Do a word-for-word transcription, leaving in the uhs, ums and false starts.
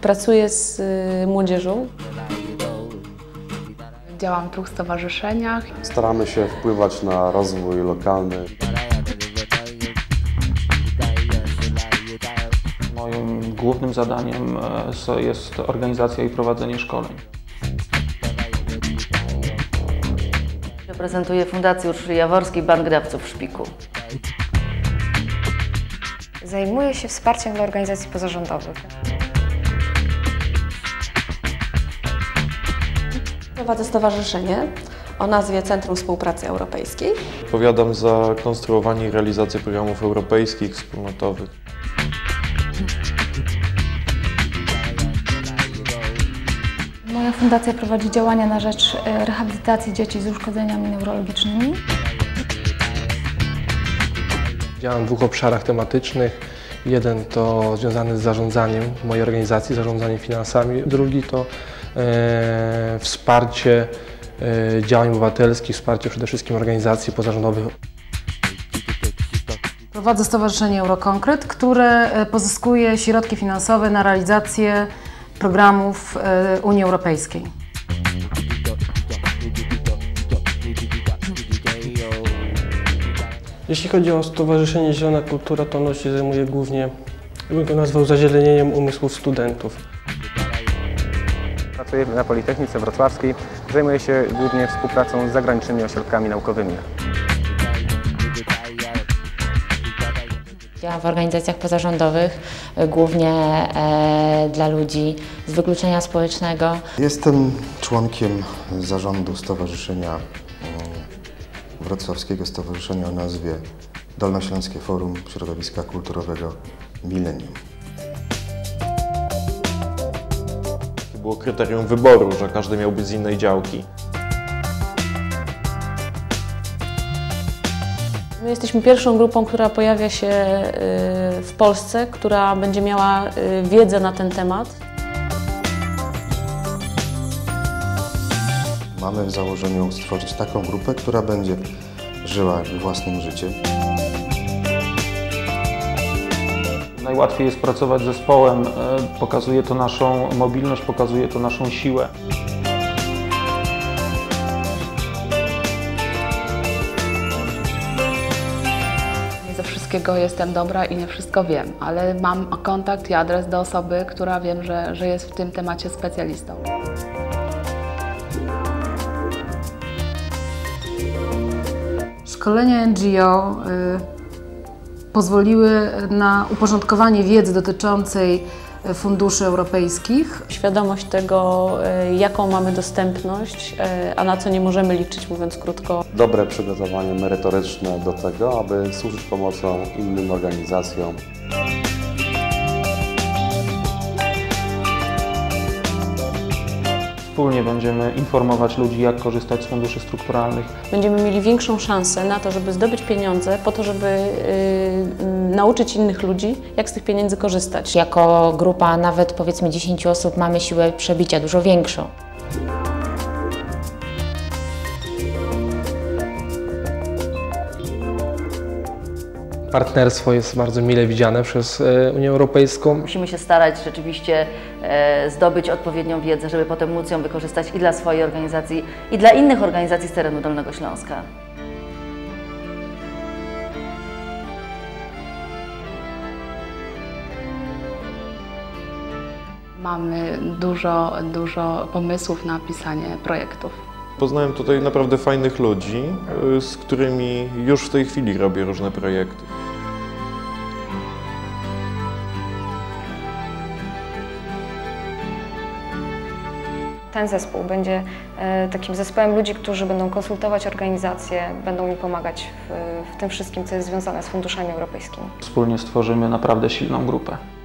Pracuję z młodzieżą. Działam w dwóch stowarzyszeniach. Staramy się wpływać na rozwój lokalny. Moim głównym zadaniem jest organizacja i prowadzenie szkoleń. Reprezentuję Fundację Urszuli Jaworskiej, Bank Dawców w Szpiku. Zajmuję się wsparciem dla organizacji pozarządowych. Prowadzę stowarzyszenie o nazwie Centrum Współpracy Europejskiej. Odpowiadam za konstruowanie i realizację programów europejskich, wspólnotowych. Moja fundacja prowadzi działania na rzecz rehabilitacji dzieci z uszkodzeniami neurologicznymi. Działam w dwóch obszarach tematycznych. Jeden to związany z zarządzaniem mojej organizacji, zarządzaniem finansami. Drugi to e, wsparcie e, działań obywatelskich, wsparcie przede wszystkim organizacji pozarządowych. Prowadzę Stowarzyszenie Eurokonkret, które pozyskuje środki finansowe na realizację programów Unii Europejskiej. Jeśli chodzi o Stowarzyszenie Zielona Kultura, to ono się zajmuje głównie, bym go nazwał, zazielenieniem umysłów studentów. Pracuję na Politechnice Wrocławskiej. Zajmuję się głównie współpracą z zagranicznymi ośrodkami naukowymi. Działam w organizacjach pozarządowych, głównie e, dla ludzi z wykluczenia społecznego. Jestem członkiem zarządu Stowarzyszenia Wrocławskiego Stowarzyszenia o nazwie Dolnośląskie Forum Środowiska Kulturowego Millennium. To było kryterium wyboru, że każdy miał być z innej działki. My jesteśmy pierwszą grupą, która pojawia się w Polsce, która będzie miała wiedzę na ten temat. Mamy w założeniu stworzyć taką grupę, która będzie żyła własnym życiem. Najłatwiej jest pracować z zespołem, pokazuje to naszą mobilność, pokazuje to naszą siłę. Nie ze wszystkiego jestem dobra i nie wszystko wiem, ale mam kontakt i adres do osoby, która wiem, że, że jest w tym temacie specjalistą. Szkolenia N G O y, pozwoliły na uporządkowanie wiedzy dotyczącej funduszy europejskich. Świadomość tego, y, jaką mamy dostępność, y, a na co nie możemy liczyć, mówiąc krótko. Dobre przygotowanie merytoryczne do tego, aby służyć pomocą innym organizacjom. Wspólnie będziemy informować ludzi, jak korzystać z funduszy strukturalnych. Będziemy mieli większą szansę na to, żeby zdobyć pieniądze po to, żeby yy, nauczyć innych ludzi, jak z tych pieniędzy korzystać. Jako grupa nawet powiedzmy dziesięciu osób mamy siłę przebicia dużo większą. Partnerstwo jest bardzo mile widziane przez Unię Europejską. Musimy się starać rzeczywiście e, zdobyć odpowiednią wiedzę, żeby potem móc ją wykorzystać i dla swojej organizacji, i dla innych organizacji z terenu Dolnego Śląska. Mamy dużo, dużo pomysłów na pisanie projektów. Poznałem tutaj naprawdę fajnych ludzi, z którymi już w tej chwili robię różne projekty. Ten zespół będzie takim zespołem ludzi, którzy będą konsultować organizacje, będą mi pomagać w, w tym wszystkim, co jest związane z funduszami europejskimi. Wspólnie stworzymy naprawdę silną grupę.